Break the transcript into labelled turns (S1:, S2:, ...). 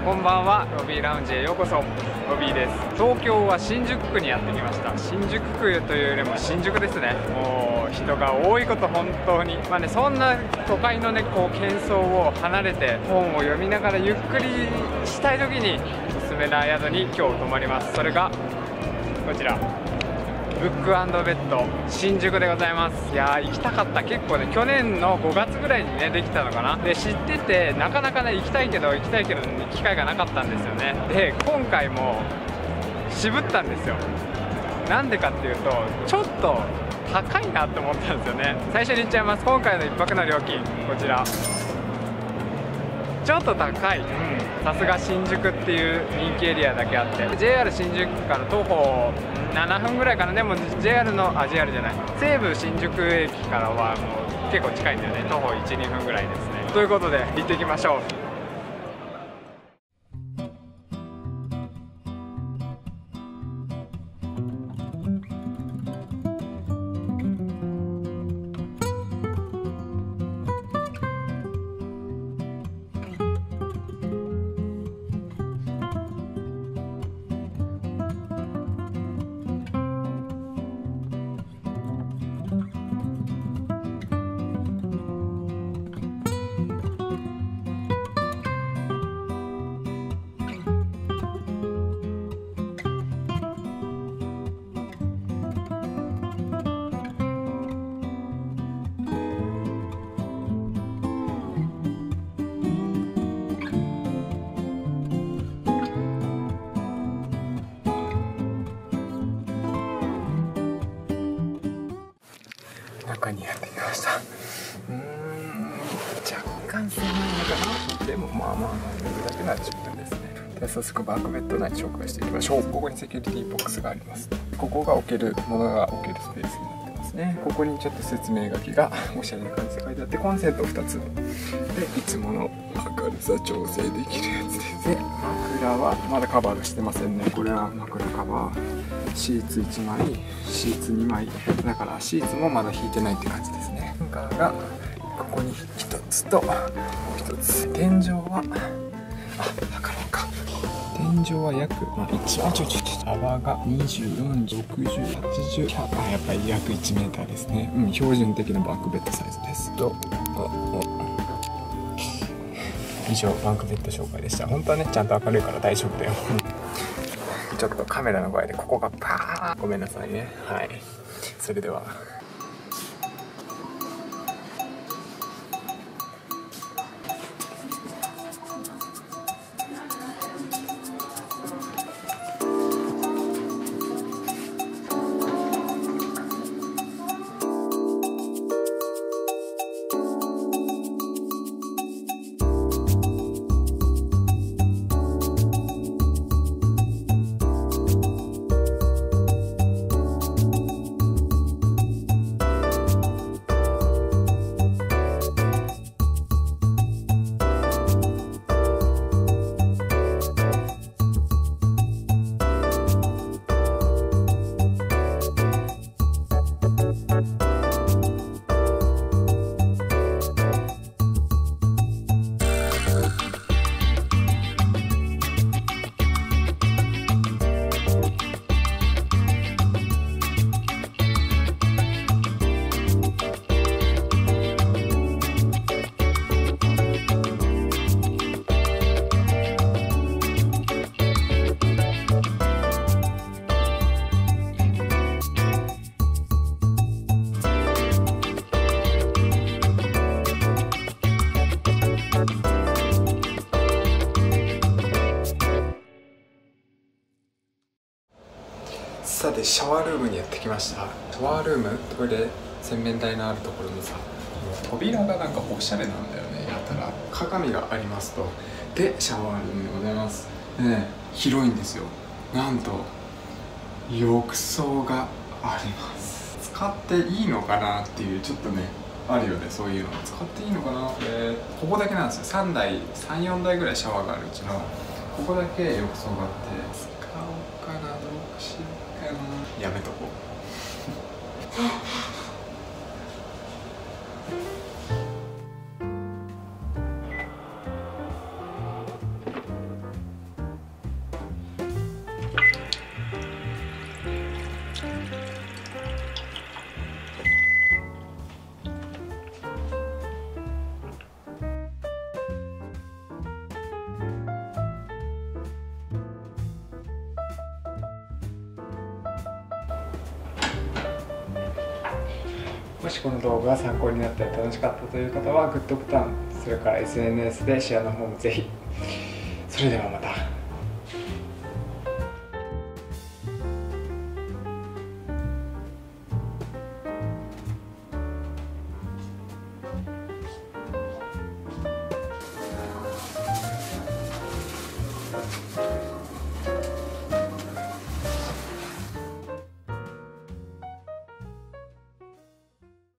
S1: こんばんは。ロビーラウンジへようこそ。ロビーです。東京は新宿区にやってきました。新宿区というよりも新宿ですね。もう人が多いこと、本当にそんな都会のねこう喧騒を離れて本を読みながらゆっくりしたい時におすすめな宿に今日泊まります。それがこちらブック&ベッド新宿でございます。いやー行きたかった。結構ね去年の5月ぐらいにねできたのかな。で知っててなかなかね行きたいけど機会がなかったんですよね。で今回も渋ったんですよ。なんでかっていうとちょっと高いなって思ったんですよね。最初に言っちゃいます。今回の1泊の料金こちらちょっと高い。さすが新宿っていう人気エリアだけあって JR 新宿から徒歩7分ぐらいかな。でも JR じゃない西武新宿駅からはもう結構近いんだよね。徒歩 1,2 分ぐらいですね。ということで行ってきましょう。中にやってきました。若干狭いのかな。でもまあ寝るだけなら十分ですね。では早速バークベッド内紹介していきましょう。ここにセキュリティボックスがあります。ここが置けるものが置けるスペースになってますね。ここにちょっと説明書きがおしゃれな感じで書いてあって、コンセント2つでいつもの明るさ調整できるやつです。で枕はまだカバーがしてませんね。これは枕カバー、シーツ1枚、シーツ2枚だからシーツもまだ引いてないって感じですね。ハンガーがここに1つともう1つ。天井は測ろうか。天井は約幅が24、60、80、100、やっぱり約1メーターですね。標準的なバークベッドサイズです。以上バークベッド紹介でした。本当はねちゃんと明るいから大丈夫だよ。ちょっとカメラの場合でここがパーごめんなさいね。はい、それではさてシャワールームにやってきました。シャワールーム、トイレ、洗面台のあるところにさ、扉がなんかおしゃれなんだよね。やたら鏡がありますと。でシャワールームでございます。広いんですよ。なんと浴槽があります。使っていいのかなっていうちょっとねあるよね。そういうの使っていいのかな。ここだけなんですよ。3、4台ぐらいシャワーがあるうちのここだけ浴槽があって、使おうかな、どうしようかな、やめとこう。 少しこの動画が参考になったり楽しかったという方はグッドボタン、それから SNS でシェアの方もぜひ。それではまた。